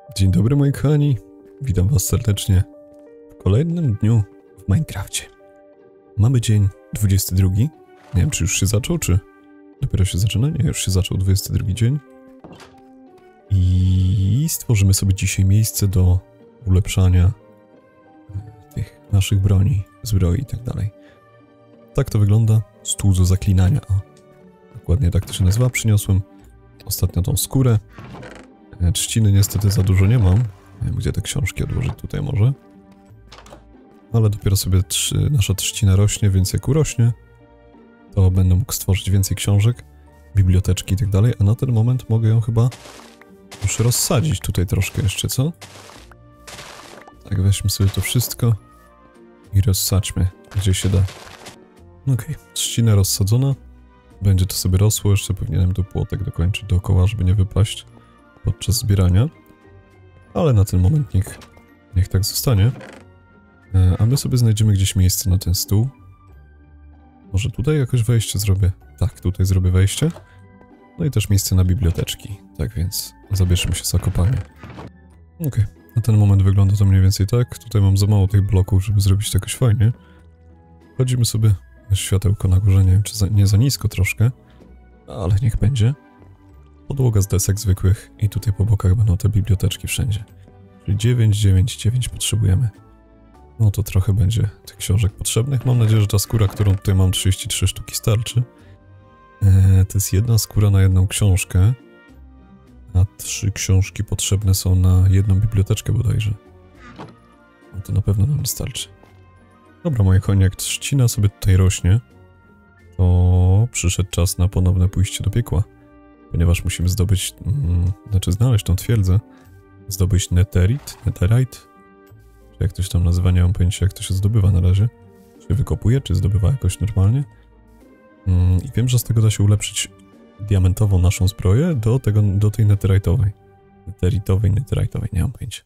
Dzień dobry moi kochani, witam was serdecznie w kolejnym dniu w Minecrafcie. Mamy dzień 22, nie wiem czy już się zaczął, czy dopiero się zaczyna, nie, już się zaczął 22 dzień. I stworzymy sobie dzisiaj miejsce do ulepszania tych naszych broni, zbroi i tak dalej. Tak to wygląda, stół do zaklinania, o, dokładnie tak to się nazywa, przyniosłem ostatnio tą skórę. Trzciny niestety za dużo nie mam. Nie wiem, gdzie te książki odłożyć, tutaj może. Ale dopiero sobie nasza trzcina rośnie, więc jak urośnie, to będę mógł stworzyć więcej książek, biblioteczki i tak dalej, a na ten moment mogę ją chyba już rozsadzić tutaj troszkę jeszcze, co? Tak, weźmy sobie to wszystko i rozsadźmy, gdzie się da. Okej, trzcina rozsadzona. Będzie to sobie rosło, jeszcze powinienem tu płotek dokończyć dookoła, żeby nie wypaść podczas zbierania, ale na ten moment niech tak zostanie. A my sobie znajdziemy gdzieś miejsce na ten stół. Może tutaj jakoś wejście zrobię? Tak, tutaj zrobię wejście. No i też miejsce na biblioteczki. Tak więc zabierzmy się za kopanie. Okej, na ten moment wygląda to mniej więcej tak. Tutaj mam za mało tych bloków, żeby zrobić to jakoś fajnie. Wchodzimy sobie, światełko na górze, nie wiem czy nie za nisko troszkę, ale niech będzie. Podłoga z desek zwykłych i tutaj po bokach będą te biblioteczki wszędzie. Czyli 9, 9, 9 potrzebujemy. No to trochę będzie tych książek potrzebnych. Mam nadzieję, że ta skóra, którą tutaj mam 33 sztuki starczy. To jest jedna skóra na jedną książkę. A 3 książki potrzebne są na jedną biblioteczkę bodajże. No to na pewno nam nie starczy. Dobra, moje konie, jak trzcina sobie tutaj rośnie, to przyszedł czas na ponowne pójście do piekła. Ponieważ musimy zdobyć, znaleźć tą twierdzę, zdobyć netherite, czy jak to się tam nazywa, nie mam pojęcia jak to się zdobywa na razie, czy się wykopuje, czy zdobywa jakoś normalnie. I wiem, że z tego da się ulepszyć diamentową naszą zbroję do tej netherite'owej, nie mam pojęcia.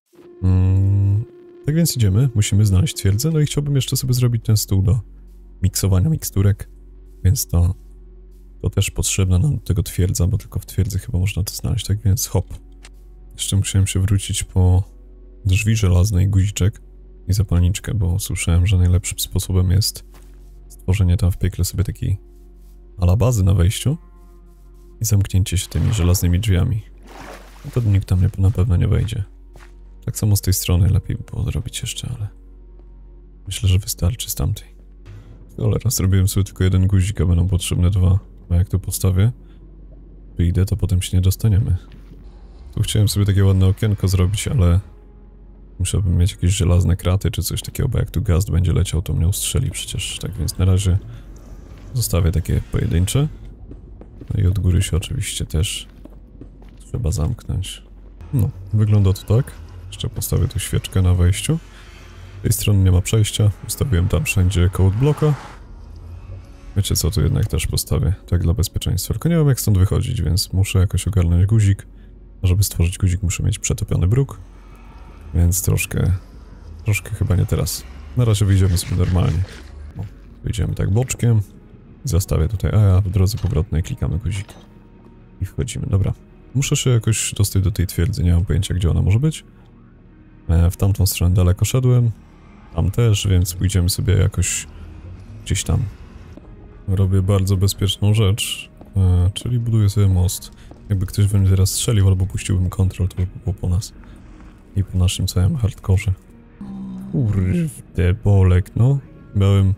Tak więc idziemy, musimy znaleźć twierdzę, no i chciałbym jeszcze sobie zrobić ten stół do miksowania miksturek, więc to też potrzebna nam do tego twierdza, bo tylko w twierdzy chyba można to znaleźć, tak więc hop. Jeszcze musiałem się wrócić po drzwi żelazne i guziczek i zapalniczkę, bo słyszałem, że najlepszym sposobem jest stworzenie tam w piekle sobie takiej ala bazy na wejściu i zamknięcie się tymi żelaznymi drzwiami. No to nikt tam na pewno nie wejdzie. Tak samo z tej strony lepiej by było zrobić jeszcze, ale myślę, że wystarczy z tamtej. Cholera, zrobiłem sobie tylko jeden guzik, a będą potrzebne 2. A jak to postawię, wyjdę, to potem się nie dostaniemy. Tu chciałem sobie takie ładne okienko zrobić, ale musiałbym mieć jakieś żelazne kraty czy coś takiego, bo jak tu gaz będzie leciał, to mnie ustrzeli przecież. Tak więc na razie zostawię takie pojedyncze. No i od góry się oczywiście też trzeba zamknąć. No, wygląda to tak. Jeszcze postawię tu świeczkę na wejściu. Z tej strony nie ma przejścia. Ustawiłem tam wszędzie koło bloka. Wiecie co, tu jednak też postawię, tak dla bezpieczeństwa. Tylko nie wiem jak stąd wychodzić, więc muszę jakoś ogarnąć guzik. A żeby stworzyć guzik, muszę mieć przetopiony bruk. Więc troszkę chyba nie teraz. Na razie wyjdziemy sobie normalnie. O, wyjdziemy tak boczkiem. Zostawię tutaj, a w drodze powrotnej klikamy guzik. I wchodzimy, dobra. Muszę się jakoś dostać do tej twierdzy, nie mam pojęcia gdzie ona może być. W tamtą stronę daleko szedłem. Tam też, więc pójdziemy sobie jakoś gdzieś tam. Robię bardzo bezpieczną rzecz, czyli buduję sobie most. Jakby ktoś we mnie teraz strzelił albo puściłbym kontrol, to by było po nas. I po naszym całym hardkorze. Kurde, bolek, no. Miałem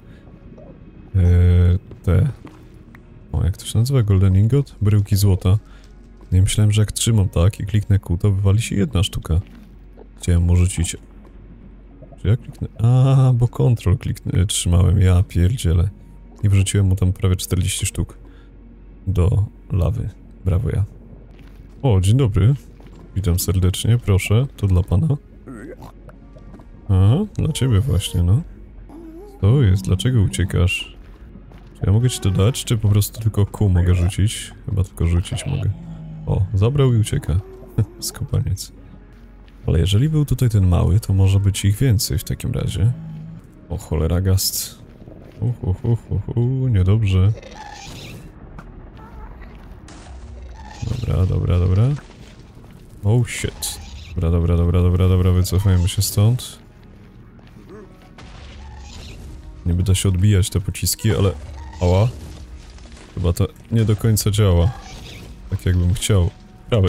jak to się nazywa? Golden Ingot? Bryłki złota. No i myślałem, że jak trzymam tak i kliknę Q, to wywali się jedna sztuka. Chciałem mu rzucić. Czy ja kliknę? A, bo kontrol trzymałem, ja pierdzielę. I wrzuciłem mu tam prawie 40 sztuk do lawy. Brawo ja. O, dzień dobry. Witam serdecznie, proszę, to dla pana. A, dla ciebie właśnie, no. Co jest? Dlaczego uciekasz? Czy ja mogę ci to dać, czy po prostu tylko kół mogę rzucić? Chyba tylko rzucić mogę. O, zabrał i ucieka. Skopaniec. Ale jeżeli był tutaj ten mały, to może być ich więcej w takim razie. O, cholera gast. Niedobrze. Dobra. Oh shit. Dobra, wycofajmy się stąd. Niby da się odbijać te pociski, ale... Ała. Chyba to nie do końca działa. Tak jakbym chciał. Prawy.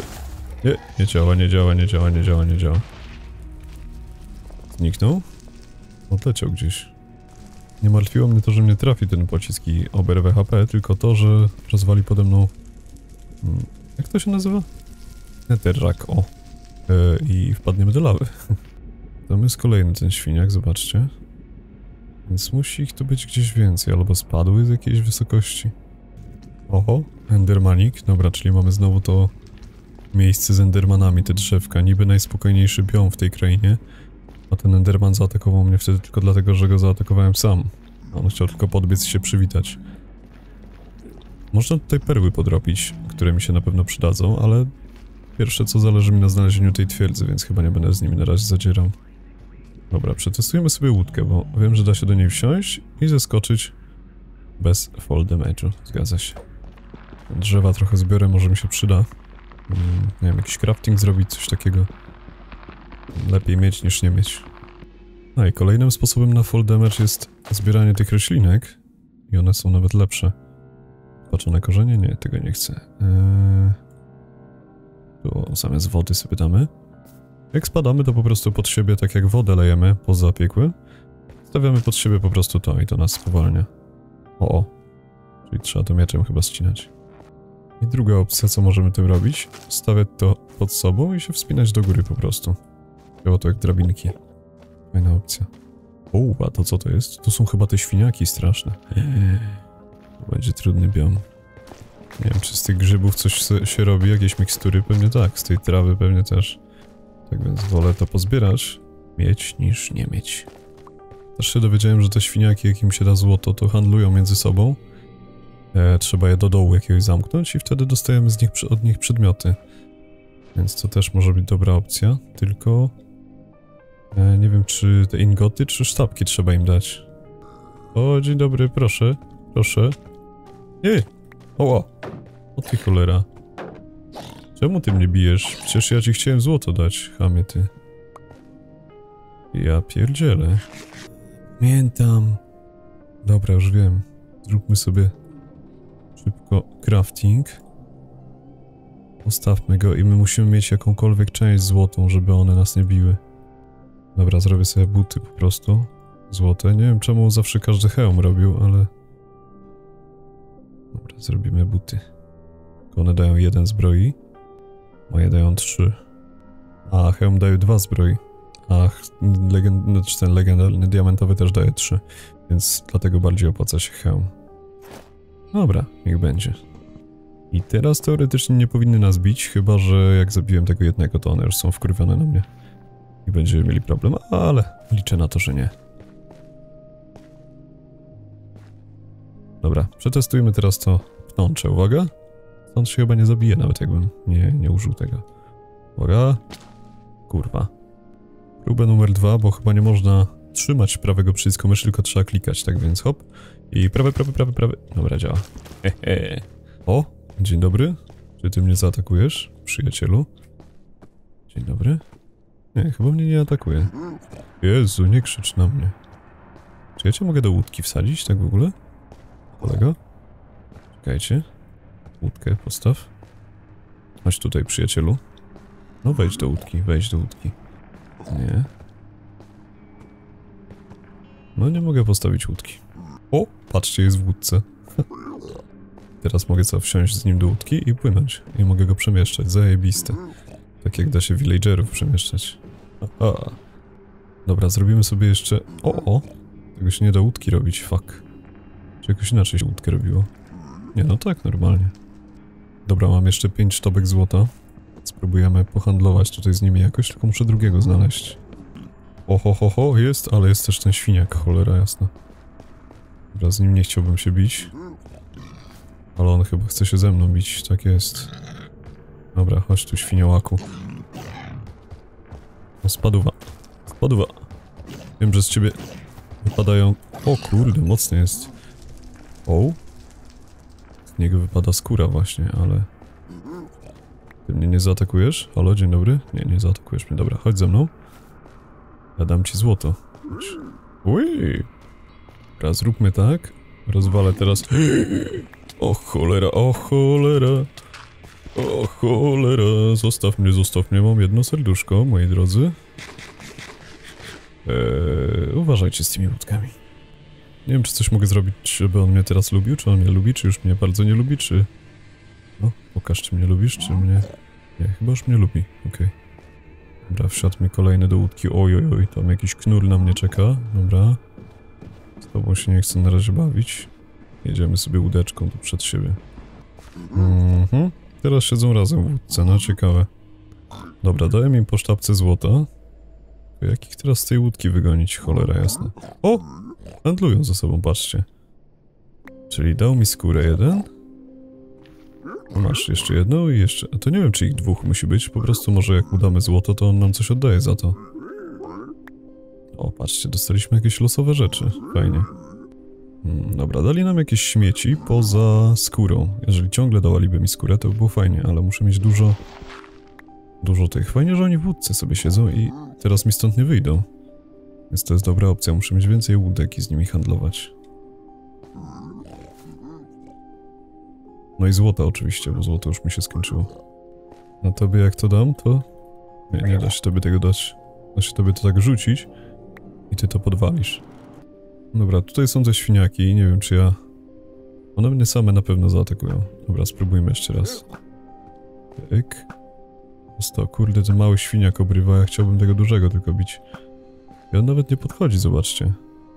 Nie działa. Zniknął? Odleciał gdzieś. Nie martwiło mnie to, że mnie trafi ten pocisk i oberwę HP, tylko to, że rozwali pode mną... Jak to się nazywa? Netherrack, o. I wpadniemy do lawy. Tam jest kolejny ten świniak, zobaczcie. Więc musi ich tu być gdzieś więcej, albo spadły z jakiejś wysokości. Oho, endermanik. Dobra, czyli mamy znowu to miejsce z endermanami, te drzewka. Niby najspokojniejszy biom w tej krainie. A ten enderman zaatakował mnie wtedy tylko dlatego, że go zaatakowałem sam. On chciał tylko podbiec i się przywitać. Można tutaj perły podrobić, które mi się na pewno przydadzą, ale... Pierwsze co zależy mi na znalezieniu tej twierdzy, więc chyba nie będę z nimi na razie zadzierał. Dobra, przetestujemy sobie łódkę, bo wiem, że da się do niej wsiąść i zeskoczyć bez fall damage'u. Zgadza się. Drzewa trochę zbiorę, może mi się przyda. Nie wiem, jakiś crafting zrobić, coś takiego. Lepiej mieć niż nie mieć. No i kolejnym sposobem na fall damage jest zbieranie tych roślinek. I one są nawet lepsze. Patrzone korzenie? Nie, tego nie chcę. Tu zamiast wody sobie damy. Jak spadamy, to po prostu pod siebie, tak jak wodę lejemy poza piekły, stawiamy pod siebie po prostu to i to nas spowalnia. O. Czyli trzeba to mieczem chyba ścinać. I druga opcja, co możemy tym robić, stawiać to pod sobą i się wspinać do góry po prostu. Było to jak drabinki. Fajna opcja. A to co to jest? To są chyba te świniaki straszne. To będzie trudny biom. Nie wiem, czy z tych grzybów coś się robi, jakieś mikstury? Pewnie tak, z tej trawy pewnie też. Tak więc wolę to pozbierać, mieć niż nie mieć. Też się dowiedziałem, że te świniaki, jak im się da złoto, to handlują między sobą. Trzeba je do dołu jakiegoś zamknąć i wtedy dostajemy od nich przedmioty. Więc to też może być dobra opcja, tylko... nie wiem, czy te ingoty, czy sztabki trzeba im dać. O, dzień dobry, proszę, proszę. Nie! O ty cholera. Czemu ty mnie bijesz? Przecież ja ci chciałem złoto dać, chamie ty. Ja pierdzielę. Pamiętam. Dobra, już wiem. Zróbmy sobie szybko crafting. Postawmy go i my musimy mieć jakąkolwiek część złotą, żeby one nas nie biły. Dobra, zrobię sobie buty po prostu. Złote. Nie wiem czemu zawsze każdy hełm robił, ale... Dobra, zrobimy buty. One dają 1 zbroi. Moje dają 3. A hełm daje 2 zbroi. A ten legendarny diamentowy też daje 3. Więc dlatego bardziej opłaca się hełm. Dobra, niech będzie. I teraz teoretycznie nie powinny nas bić, chyba że jak zabiłem tego jednego, to one już są wkurwione na mnie. I będziemy mieli problem, ale liczę na to, że nie. Dobra, przetestujmy teraz to pnącze. Uwaga! Stąd się chyba nie zabije, nawet jakbym nie użył tego. Uwaga! Kurwa. Próbę numer 2, bo chyba nie można trzymać prawego przycisku myszy, tylko trzeba klikać, tak więc hop. I prawy. Dobra, działa. Hehe. O! Dzień dobry. Czy ty mnie zaatakujesz, przyjacielu? Dzień dobry. Nie, chyba mnie nie atakuje. Jezu, nie krzycz na mnie. Czy ja cię mogę do łódki wsadzić, tak w ogóle? Kolego? Czekajcie. Łódkę postaw. Chodź tutaj, przyjacielu. No wejdź do łódki, Nie. No nie mogę postawić łódki. O, patrzcie, jest w łódce. Teraz mogę co, wsiąść z nim do łódki i płynąć. I mogę go przemieszczać, zajebiste. Tak jak da się villagerów przemieszczać. Aha. Dobra, zrobimy sobie jeszcze... O! Tego się nie da łódki robić, fuck. Czy jakoś inaczej się łódkę robiło? Nie, no tak, normalnie. Dobra, mam jeszcze 5 sztabek złota. Spróbujemy pohandlować tutaj z nimi jakoś, tylko muszę drugiego znaleźć. Oho, jest, ale jest też ten świniak, cholera jasna. Dobra, z nim nie chciałbym się bić. Ale on chyba chce się ze mną bić, tak jest. Dobra, chodź tu, świniołaku. O, spaduwa. Wiem, że z ciebie wypadają... O kurde, mocny jest. O! Z niego wypada skóra właśnie, ale... Ty mnie nie zaatakujesz? Halo, dzień dobry? Nie, nie zaatakujesz mnie. Dobra, chodź ze mną. Ja dam ci złoto. Chodź. Ui! Teraz zróbmy tak. Rozwalę teraz... O cholera, o cholera. O cholera. Zostaw mnie, mam jedno serduszko, moi drodzy. Uważajcie z tymi łódkami. Nie wiem, czy coś mogę zrobić, żeby on mnie teraz lubił, czy on mnie lubi, czy już mnie bardzo nie lubi, czy... No, pokaż, czy mnie lubisz, czy mnie... Nie, chyba już mnie lubi, okej. Dobra, wsiadł mi kolejny do łódki, oj, tam jakiś knur na mnie czeka, dobra. Z tobą się nie chcę na razie bawić. Jedziemy sobie łódeczką tu przed siebie. Teraz siedzą razem w łódce, no ciekawe. Dobra, daję mi po sztabce złota. To jakich teraz z tej łódki wygonić, cholera jasna. O! Handlują ze sobą, patrzcie. Czyli dał mi skórę jeden. Masz jeszcze jedną i jeszcze... To nie wiem, czy ich dwóch musi być. Po prostu może jak mu damy złoto, to on nam coś oddaje za to. O, patrzcie, dostaliśmy jakieś losowe rzeczy. Fajnie. Dobra, dali nam jakieś śmieci poza skórą. Jeżeli ciągle dawaliby mi skórę, to by było fajnie, ale muszę mieć dużo... Dużo tych. Fajnie, że oni w łódce sobie siedzą i teraz mi stąd nie wyjdą. Więc to jest dobra opcja. Muszę mieć więcej łódek i z nimi handlować. No i złota oczywiście, bo złoto już mi się skończyło. Na tobie jak to dam, to... Nie da się tobie tego dać. Da się tobie to tak rzucić i ty to podwalisz. Dobra, tutaj są te świniaki, nie wiem czy ja... One mnie same na pewno zaatakują. Dobra, spróbujmy jeszcze raz. Pyk. To kurde, ten mały świniak obrywa, ja chciałbym tego dużego tylko bić. I on nawet nie podchodzi, zobaczcie.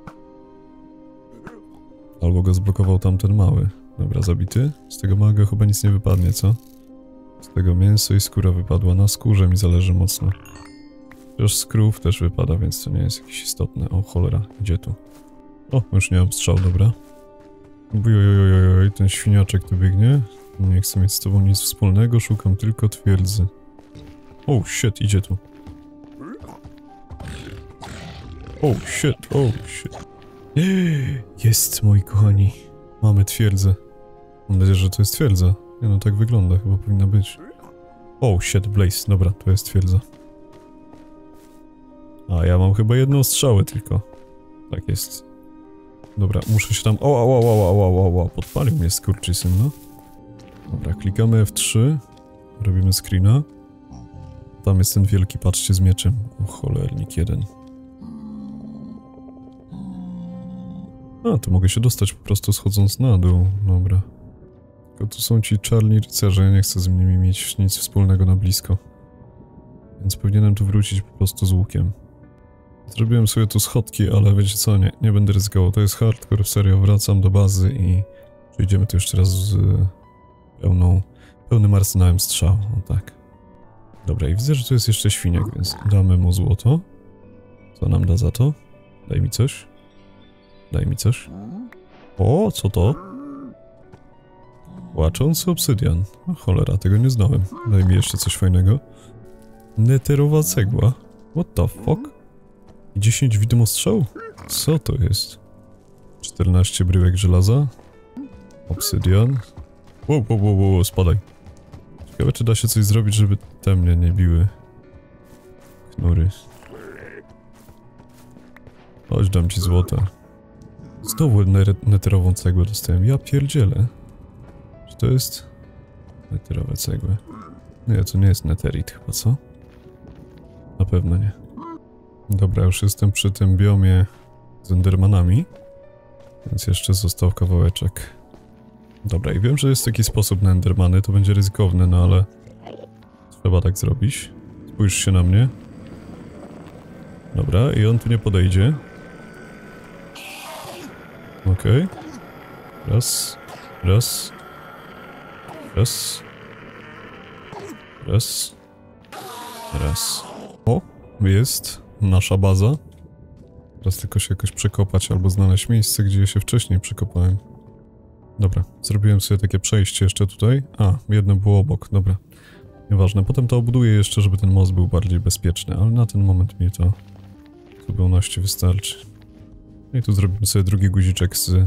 Albo go zblokował tamten mały. Dobra, zabity. Z tego małego chyba nic nie wypadnie, co? Z tego mięso i skóra wypadła. Na skórze mi zależy mocno. Chociaż z krów też wypada, więc to nie jest jakieś istotne. O cholera, gdzie tu? O, już nie mam strzał, dobra. Ojojojojoj, ten świniaczek tu biegnie. Nie chcę mieć z tobą nic wspólnego, szukam tylko twierdzy. Oh shit, idzie tu. Oh shit. Jest, moi kochani. Mamy twierdzę. Mam nadzieję, że to jest twierdza. Nie no, tak wygląda, chyba powinna być. Oh shit, Blaze, dobra, to jest twierdza. A, ja mam chyba jedną strzałę tylko. Tak jest. Dobra, muszę się tam... O, podpalił mnie skurczysyn, no. Dobra, klikamy F3. Robimy screena. Tam jest ten wielki, patrzcie, z mieczem. O, cholernik jeden. A, tu mogę się dostać po prostu schodząc na dół. Dobra. Tylko tu są ci czarni rycerze, ja nie chcę z nimi mieć nic wspólnego na blisko. Więc powinienem tu wrócić po prostu z łukiem. Zrobiłem sobie tu schodki, ale wiecie co, nie będę ryzykował. To jest hardcore, serio, wracam do bazy i przejdziemy tu jeszcze raz z pełnym arsenałem strzał, o tak. Dobra, i widzę, że tu jest jeszcze świniak, więc damy mu złoto. Co nam da za to? Daj mi coś. Daj mi coś. O, co to? Płaczący obsydian. O, cholera, tego nie znałem. Daj mi jeszcze coś fajnego. Neterowa cegła. What the fuck? I 10 widmostrzał? Co to jest? 14 bryłek żelaza. Obsydian. Wow, spadaj. Ciekawe, czy da się coś zrobić, żeby te mnie nie biły. Knury. Chodź, dam ci złota. Znowu neterową cegłę dostałem. Ja pierdzielę. Czy to jest... Neterowe cegły? Nie, to nie jest neterit chyba, co? Na pewno nie. Dobra, już jestem przy tym biomie z endermanami. Więc jeszcze został kawałeczek. Dobra, i wiem, że jest taki sposób na endermany, to będzie ryzykowne, no ale... Trzeba tak zrobić. Spójrz się na mnie. Dobra, i on tu nie podejdzie. Okej. Raz. Raz. Raz. Raz. Raz. O, jest nasza baza. Teraz tylko się jakoś przekopać albo znaleźć miejsce, gdzie ja się wcześniej przekopałem. Dobra, zrobiłem sobie takie przejście jeszcze tutaj. A, jedno było obok, dobra. Nieważne, potem to obuduję jeszcze, żeby ten most był bardziej bezpieczny, ale na ten moment mi to w zupełności wystarczy. I tu zrobimy sobie drugi guziczek z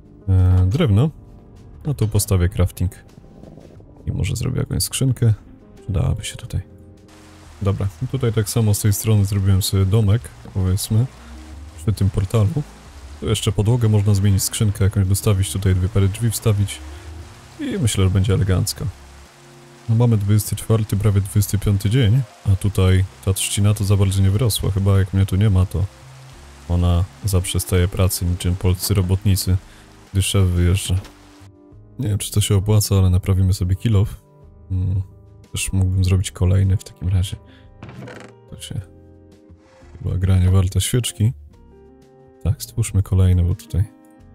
drewna. A tu postawię crafting. I może zrobię jakąś skrzynkę. Dałaby się tutaj. Dobra, tutaj tak samo z tej strony zrobiłem sobie domek, powiedzmy, przy tym portalu. Tu jeszcze podłogę można zmienić, skrzynkę jakąś dostawić, tutaj 2 pary drzwi wstawić i myślę, że będzie elegancko. No mamy 24, prawie 25 dzień, a tutaj ta trzcina to za bardzo nie wyrosła. Chyba jak mnie tu nie ma, to ona zaprzestaje pracy niczym polscy robotnicy, gdy szef wyjeżdża. Nie wiem, czy to się opłaca, ale naprawimy sobie kilof. Też mógłbym zrobić kolejny w takim razie. To się... Chyba gra nie warta świeczki. Tak, stwórzmy kolejny, bo tutaj...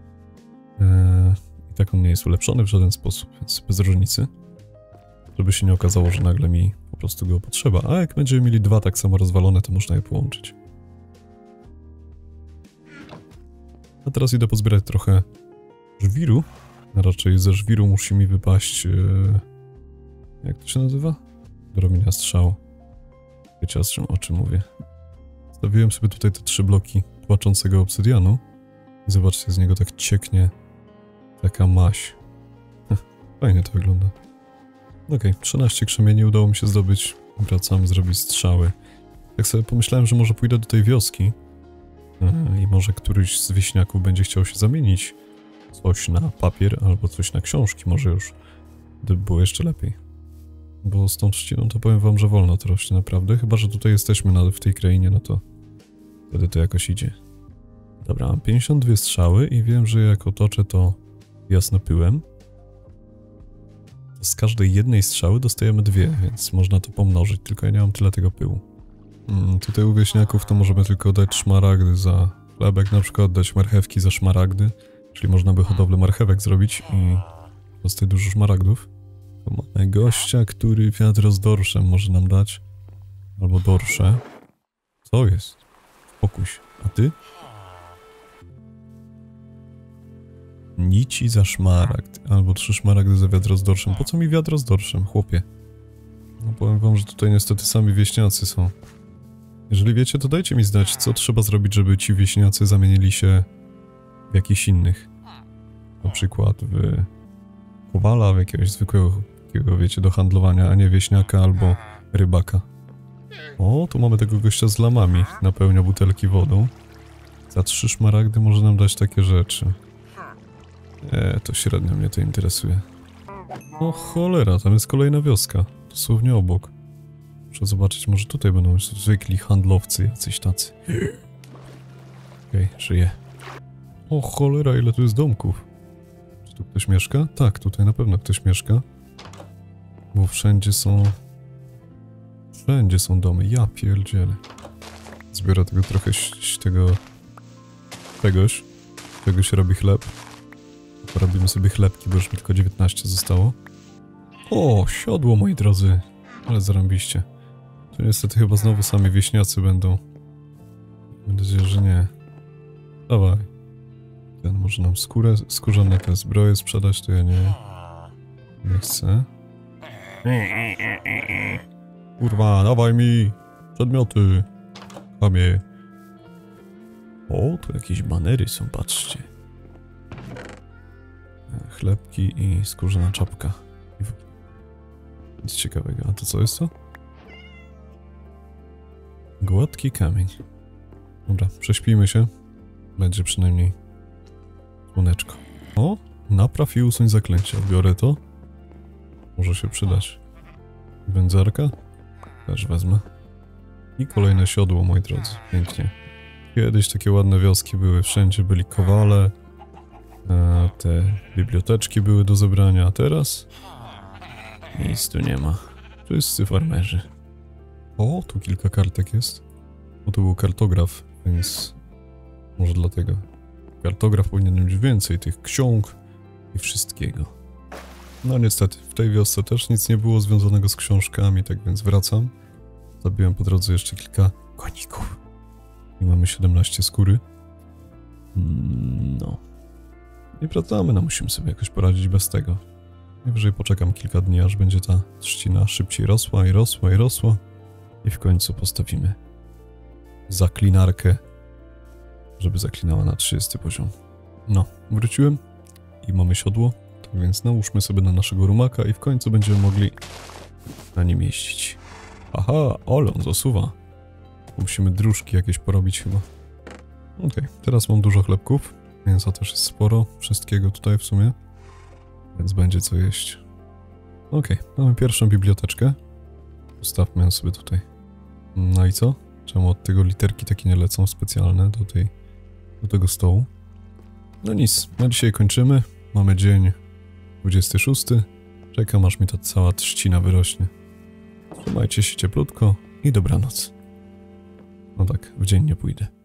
I tak on nie jest ulepszony w żaden sposób, więc bez różnicy. Żeby się nie okazało, że nagle mi po prostu go potrzeba. A jak będziemy mieli 2 tak samo rozwalone, to można je połączyć. A teraz idę pozbierać trochę żwiru. A raczej ze żwiru musi mi wypaść... Jak to się nazywa? Drobina strzał. Wiecie, o czym mówię. Stawiłem sobie tutaj te 3 bloki płaczącego obsydianu. I zobaczcie, z niego tak cieknie taka maź. Fajnie to wygląda. Okej, 13 krzemieni udało mi się zdobyć. Wracam zrobić strzały. Tak sobie pomyślałem, że może pójdę do tej wioski i może któryś z wieśniaków będzie chciał się zamienić coś na papier albo coś na książki. Może już gdyby było jeszcze lepiej. Bo z tą trzciną to powiem wam, że wolno to rośnie naprawdę. Chyba że tutaj jesteśmy w tej krainie, no to wtedy to jakoś idzie. Dobra, mam 52 strzały i wiem, że jak otoczę to jasnopyłem, to z każdej jednej strzały dostajemy 2, więc można to pomnożyć, tylko ja nie mam tyle tego pyłu. Tutaj u wieśniaków to możemy tylko dać szmaragdy za chlebek, na przykład dać marchewki za szmaragdy, czyli można by hodowlę marchewek zrobić i dostać dużo szmaragdów. To mamy gościa, który wiadro z dorszem może nam dać, albo dorsze. Co jest? Spokój się. A ty? Nici za szmaragd, albo 3 szmaragdy za wiadro z dorszem. Po co mi wiadro z dorszem, chłopie? No powiem wam, że tutaj niestety sami wieśniacy są. Jeżeli wiecie, to dajcie mi znać, co trzeba zrobić, żeby ci wieśniacy zamienili się w jakichś innych. Na przykład w kowala, w jakiegoś zwykłego, takiego, wiecie, do handlowania, a nie wieśniaka albo rybaka. O, tu mamy tego gościa z lamami. Napełnia butelki wodą. Za 3 szmaragdy może nam dać takie rzeczy. To średnio mnie to interesuje. O cholera, tam jest kolejna wioska. Dosłownie obok. Muszę zobaczyć, może tutaj będą zwykli handlowcy jacyś tacy. Okej, żyję. O cholera, ile tu jest domków. Czy tu ktoś mieszka? Tak, tutaj na pewno ktoś mieszka. Bo wszędzie są... Wszędzie są domy, ja pierdzielę. Zbiorę tego trochę tego się robi chleb. Porobimy sobie chlebki, bo już mi tylko 19 zostało. O, siodło, moi drodzy. Ale zarąbiście. Tu niestety chyba znowu sami wieśniacy będą. Mam nadzieję, że nie. Dawaj. Ten może nam skórzane te zbroje sprzedać, to ja nie. Nie chcę. Kurwa, dawaj mi przedmioty. Chamie. O, tu jakieś banery są, patrzcie. Chlebki i skórzana czapka. Nic ciekawego. A to co jest to? Gładki kamień. Dobra, prześpijmy się. Będzie przynajmniej słoneczko. O, napraw i usuń zaklęcia. Biorę to. Może się przydać. Wędzarka? Też wezmę. I kolejne siodło, moi drodzy. Pięknie. Kiedyś takie ładne wioski były. Wszędzie byli kowale. Te biblioteczki były do zebrania. A teraz? Nic tu nie ma. Wszyscy farmerzy. O, tu kilka kartek jest. Bo to był kartograf, więc może dlatego. Kartograf powinien mieć więcej tych ksiąg i wszystkiego. No niestety, w tej wiosce też nic nie było związanego z książkami, tak więc wracam. Zabiłem po drodze jeszcze kilka koników. I mamy 17 skóry. No. I wracamy, no musimy sobie jakoś poradzić bez tego. Najwyżej poczekam kilka dni, aż będzie ta trzcina szybciej rosła i rosła i rosła. I w końcu postawimy zaklinarkę, żeby zaklinała na 30 poziom. No, wróciłem i mamy siodło, tak więc nałóżmy sobie na naszego rumaka i w końcu będziemy mogli na nim jeździć. Aha, Olon zasuwa. Musimy dróżki jakieś porobić chyba. Okej, teraz mam dużo chlebków. Mięsa też jest sporo. Wszystkiego tutaj w sumie. Więc będzie co jeść. Okej, mamy pierwszą biblioteczkę. Ustawmy ją sobie tutaj. No i co? Czemu od tego literki takie nie lecą specjalne do tego stołu? No nic, na dzisiaj kończymy. Mamy dzień 26. Czekam, aż mi ta cała trzcina wyrośnie. Trzymajcie się cieplutko i dobranoc. No tak, w dzień nie pójdę.